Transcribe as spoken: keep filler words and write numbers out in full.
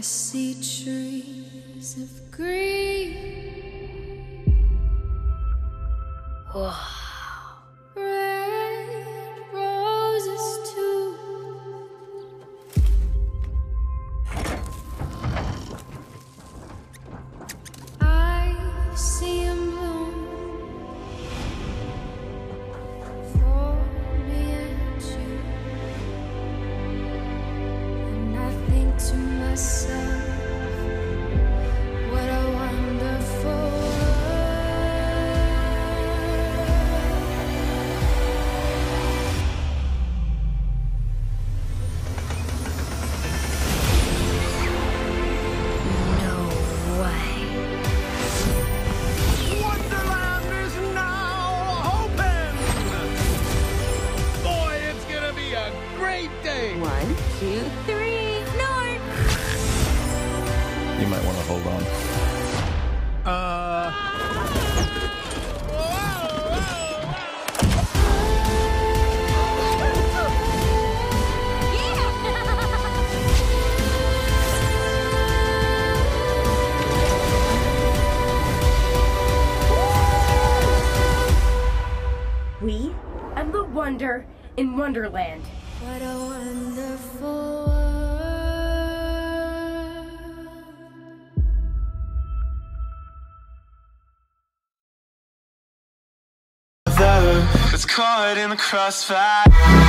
see trees of green. Wow. Red roses too. I see 'em bloom for me and you. And I think to myself, what a wonderful Wonderland is now open! Boy, it's gonna be a great day! One, two, three, north! You might want to hold on. Uh... We are the wonder in Wonderland. What a wonderful world. That's caught in the crossfire.